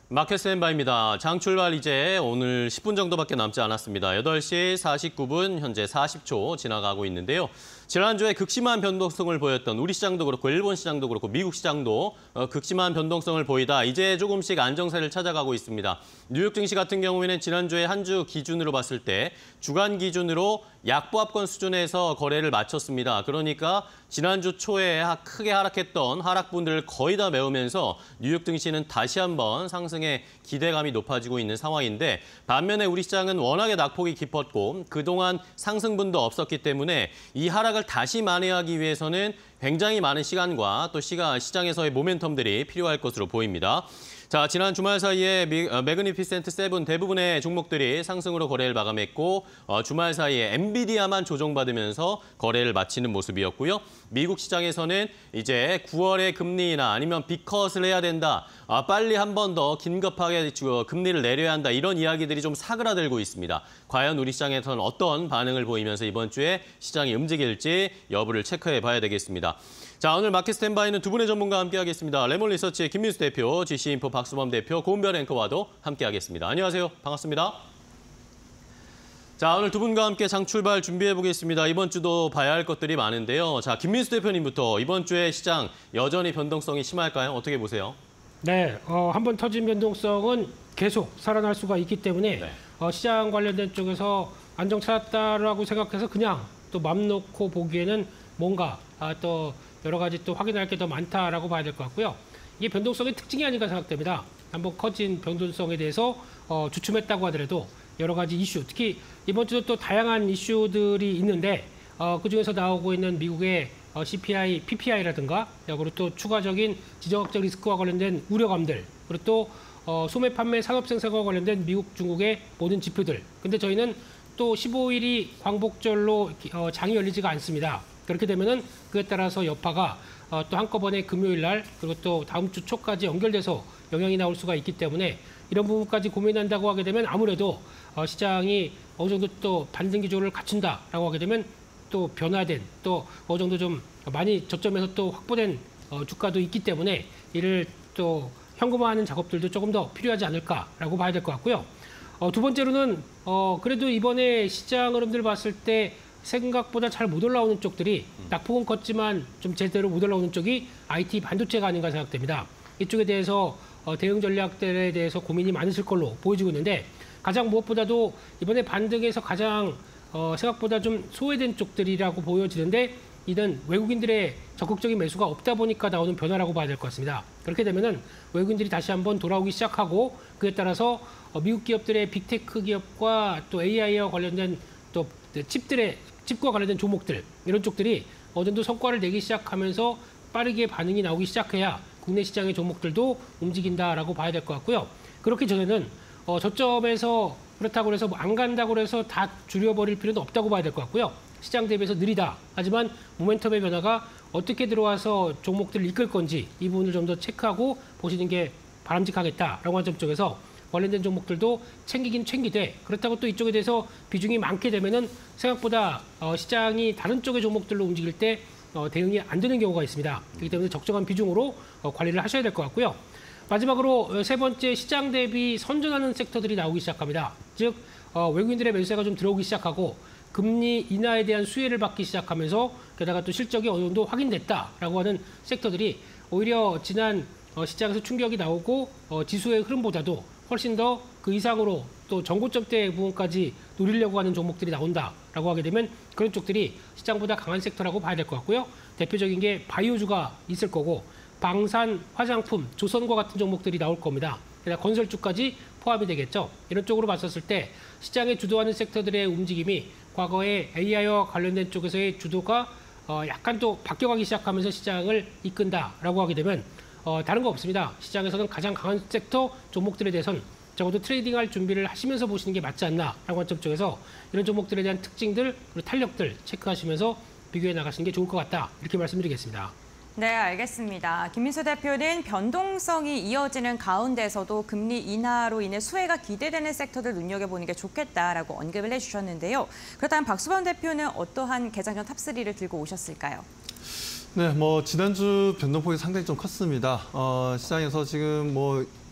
마켓 스탠바입니다. 장 출발 이제 오늘 10분 정도밖에 남지 않았습니다. 8시 49분 현재 40초 지나가고 있는데요. 지난주에 극심한 변동성을 보였던 우리 시장도 그렇고 일본 시장도 그렇고 미국 시장도 극심한 변동성을 보이다 이제 조금씩 안정세를 찾아가고 있습니다. 뉴욕 증시 같은 경우에는 지난주에 한 주 기준으로 봤을 때 주간 기준으로 약보합권 수준에서 거래를 마쳤습니다. 그러니까 지난주 초에 크게 하락했던 하락분들을 거의 다 메우면서 뉴욕 증시는 다시 한번 상승의 기대감이 높아지고 있는 상황인데 반면에 우리 시장은 워낙에 낙폭이 깊었고 그동안 상승분도 없었기 때문에 이 하락을 다시 만회하기 위해서는 굉장히 많은 시간과 또 시장에서의 모멘텀들이 필요할 것으로 보입니다. 자, 지난 주말 사이에 매그니피센트 7 대부분의 종목들이 상승으로 거래를 마감했고 주말 사이에 엔비디아만 조정받으면서 거래를 마치는 모습이었고요. 미국 시장에서는 이제 9월에 금리 인하 아니면 빅컷을 해야 된다. 빨리 한 번 더 긴급하게 금리를 내려야 한다. 이런 이야기들이 좀 사그라들고 있습니다. 과연 우리 시장에서는 어떤 반응을 보이면서 이번 주에 시장이 움직일지 여부를 체크해 봐야 되겠습니다. 자, 오늘 마켓 스탠바이는 두 분의 전문가와 함께하겠습니다. 레몬 리서치의 김민수 대표, GC인포 박수범 대표, 고은별 앵커와도 함께하겠습니다. 안녕하세요. 반갑습니다. 자, 오늘 두 분과 함께 장 출발 준비해 보겠습니다. 이번 주도 봐야 할 것들이 많은데요. 자, 김민수 대표님부터 이번 주에 시장 여전히 변동성이 심할까요? 어떻게 보세요? 네, 한번 터진 변동성은 계속 살아날 수가 있기 때문에 시장 관련된 쪽에서 안정 찾았다라고 생각해서 그냥 또 맘 놓고 보기에는 뭔가 또 여러 가지 또 확인할 게 더 많다라고 봐야 될 것 같고요. 이게 변동성의 특징이 아닌가 생각됩니다. 한번 커진 변동성에 대해서 주춤했다고 하더라도 여러 가지 이슈, 특히 이번 주도 또 다양한 이슈들이 있는데 그중에서 나오고 있는 미국의 CPI, PPI라든가 그리고 또 추가적인 지정학적 리스크와 관련된 우려감들 그리고 또 소매 판매 산업 생산과 관련된 미국, 중국의 모든 지표들. 근데 저희는 또 15일이 광복절로 장이 열리지가 않습니다. 그렇게 되면은 그에 따라서 여파가 또 한꺼번에 금요일 날 그리고 또 다음 주 초까지 연결돼서 영향이 나올 수가 있기 때문에 이런 부분까지 고민한다고 하게 되면 아무래도 시장이 어느 정도 또 반등 기조를 갖춘다라고 하게 되면 또 변화된 또 어느 정도 좀 많이 저점에서 또 확보된 주가도 있기 때문에 이를 또 현금화하는 작업들도 조금 더 필요하지 않을까라고 봐야 될 것 같고요. 두 번째로는 그래도 이번에 시장 흐름들 봤을 때 생각보다 잘 못 올라오는 쪽들이 낙폭은 컸지만 좀 제대로 못 올라오는 쪽이 IT 반도체가 아닌가 생각됩니다. 이쪽에 대해서 대응 전략들에 대해서 고민이 많으실 걸로 보여지고 있는데 가장 무엇보다도 이번에 반등에서 가장 생각보다 좀 소외된 쪽들이라고 보여지는데 이는 외국인들의 적극적인 매수가 없다 보니까 나오는 변화라고 봐야 될 것 같습니다. 그렇게 되면은 외국인들이 다시 한번 돌아오기 시작하고 그에 따라서 미국 기업들의 빅테크 기업과 또 AI와 관련된 또 칩과 관련된 종목들 이런 쪽들이 어느 정도 성과를 내기 시작하면서 빠르게 반응이 나오기 시작해야 국내 시장의 종목들도 움직인다라고 봐야 될 것 같고요. 그렇기 전에는 저점에서 그렇다고 해서 안 간다고 해서 다 줄여버릴 필요는 없다고 봐야 될 것 같고요. 시장 대비해서 느리다. 하지만 모멘텀의 변화가 어떻게 들어와서 종목들을 이끌 건지 이 부분을 좀 더 체크하고 보시는 게 바람직하겠다라고 하는 점 쪽에서 관련된 종목들도 챙기긴 챙기되 그렇다고 또 이쪽에 대해서 비중이 많게 되면은 생각보다 시장이 다른 쪽의 종목들로 움직일 때 대응이 안 되는 경우가 있습니다. 그렇기 때문에 적정한 비중으로 관리를 하셔야 될 것 같고요. 마지막으로 세 번째 시장 대비 선전하는 섹터들이 나오기 시작합니다. 즉 외국인들의 매수세가 좀 들어오기 시작하고 금리 인하에 대한 수혜를 받기 시작하면서 게다가 또 실적이 어느 정도 확인됐다라고 하는 섹터들이 오히려 지난 시장에서 충격이 나오고 지수의 흐름보다도 훨씬 더 그 이상으로 또 전고점대 부분까지 노리려고 하는 종목들이 나온다라고 하게 되면 그런 쪽들이 시장보다 강한 섹터라고 봐야 될 것 같고요. 대표적인 게 바이오주가 있을 거고 방산, 화장품, 조선과 같은 종목들이 나올 겁니다. 게다가 건설주까지 포함이 되겠죠. 이런 쪽으로 봤었을 때 시장에 주도하는 섹터들의 움직임이 과거에 AI와 관련된 쪽에서의 주도가 약간 또 바뀌어가기 시작하면서 시장을 이끈다라고 하게 되면 다른 거 없습니다. 시장에서는 가장 강한 섹터 종목들에 대해서는 적어도 트레이딩할 준비를 하시면서 보시는 게 맞지 않나라고 하는 점 쪽에서 이런 종목들에 대한 특징들 그리고 탄력들 체크하시면서 비교해 나가시는 게 좋을 것 같다. 이렇게 말씀드리겠습니다. 네, 알겠습니다. 김민수 대표는 변동성이 이어지는 가운데서도 금리 인하로 인해 수혜가 기대되는 섹터들 눈여겨보는 게 좋겠다라고 언급을 해주셨는데요. 그렇다면 박수범 대표는 어떠한 개장 전 탑3를 들고 오셨을까요? 네, 지난주 변동폭이 상당히 좀 컸습니다. 시장에서 지금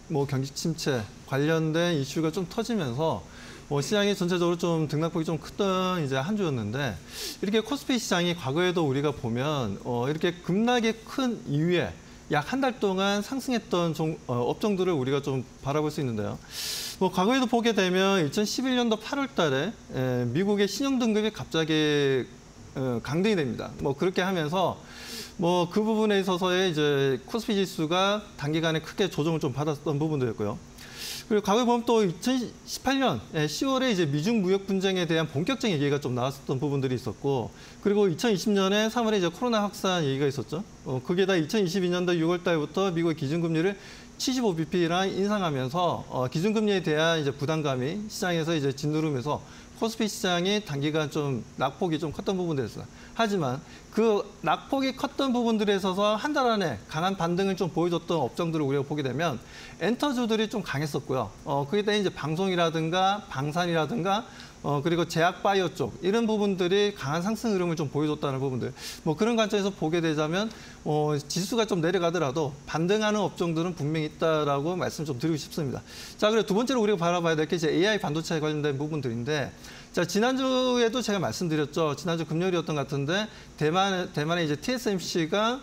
뭐 경기 침체 관련된 이슈가 좀 터지면서 시장이 전체적으로 좀 등락폭이 좀 크던 이제 한 주였는데 이렇게 코스피 시장이 과거에도 우리가 보면 이렇게 급락이 큰 이후에 약 한 달 동안 상승했던 업종들을 우리가 좀 바라볼 수 있는데요. 과거에도 보게 되면 2011년도 8월 달에 미국의 신용 등급이 갑자기 강등이 됩니다. 그렇게 하면서 그 부분에 있어서의 이제 코스피 지수가 단기간에 크게 조정을 좀 받았던 부분도였고요. 그리고 과거에 보면 또 2018년 10월에 이제 미중 무역 분쟁에 대한 본격적인 얘기가 좀 나왔었던 부분들이 있었고, 그리고 2020년에 3월에 이제 코로나 확산 얘기가 있었죠. 그게 다 2022년도 6월 달부터 미국의 기준금리를 75bp랑 인상하면서 기준금리에 대한 이제 부담감이 시장에서 이제 짓누르면서 코스피 시장이 단기간 좀 낙폭이 좀 컸던 부분들이었어요. 하지만 그 낙폭이 컸던 부분들에 있어서 한 달 안에 강한 반등을 좀 보여줬던 업종들을 우리가 보게 되면 엔터주들이 좀 강했었고요. 그게 다 이제 방송이라든가 방산이라든가 그리고 제약 바이오 쪽 이런 부분들이 강한 상승 흐름을 좀 보여줬다는 부분들. 그런 관점에서 보게 되자면 지수가 좀 내려가더라도 반등하는 업종들은 분명히 있다라고 말씀 좀 드리고 싶습니다. 자, 그리고 두 번째로 우리가 바라봐야 될 게 이제 AI 반도체에 관련된 부분들인데, 자, 지난주에도 제가 말씀드렸죠. 지난주 금요일이었던 것 같은데 대만의 이제 TSMC가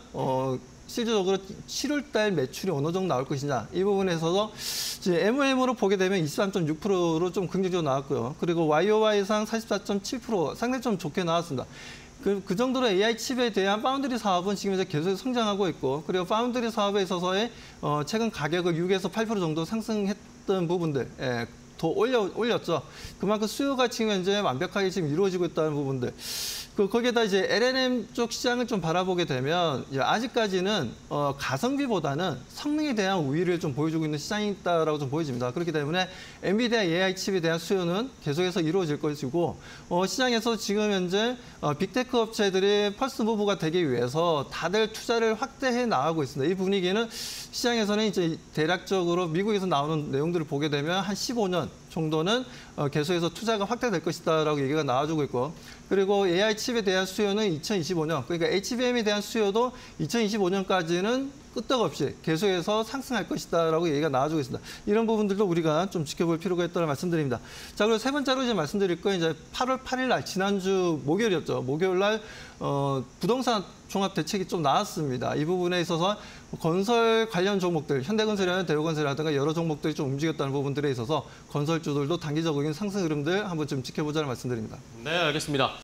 실질적으로 7월 달 매출이 어느 정도 나올 것이냐, 이 부분에서 이제 MOM으로 보게 되면 23.6%로 좀 긍정적으로 나왔고요. 그리고 YOY상 44.7% 상당히 좀 좋게 나왔습니다. 그 정도로 AI 칩에 대한 파운드리 사업은 지금 이제 계속 성장하고 있고, 그리고 파운드리 사업에 있어서의 최근 가격을 6에서 8% 정도 상승했던 부분들, 더 올렸죠. 그만큼 수요가 지금 현재 완벽하게 지금 이루어지고 있다는 부분들. 거기에다 이제 LLM 쪽 시장을 좀 바라보게 되면 아직까지는 가성비보다는 성능에 대한 우위를 좀 보여주고 있는 시장이 있다라고 좀 보여집니다. 그렇기 때문에 엔비디아 AI 칩에 대한 수요는 계속해서 이루어질 것이고, 시장에서 지금 현재 빅테크 업체들이 펄스 무브가 되기 위해서 다들 투자를 확대해 나가고 있습니다. 이 분위기는 시장에서는 이제 대략적으로 미국에서 나오는 내용들을 보게 되면 한 15년 정도는 계속해서 투자가 확대될 것이다라고 얘기가 나와주고 있고, 그리고 AI 칩에 대한 수요는 2025년, 그러니까 HBM에 대한 수요도 2025년까지는 끄떡없이 계속해서 상승할 것이다라고 얘기가 나와주고 있습니다. 이런 부분들도 우리가 좀 지켜볼 필요가 있다는 말씀드립니다. 자, 그리고 세 번째로 이제 말씀드릴 건 이제 8월 8일 날 지난주 목요일이었죠. 목요일 날 부동산 종합 대책이 좀 나왔습니다. 이 부분에 있어서 건설 관련 종목들, 현대건설이나 대우건설이라든가 여러 종목들이 좀 움직였다는 부분들에 있어서 건설주들도 단기적인 상승 흐름들 한번 좀 지켜보자는 말씀드립니다. 네, 알겠습니다.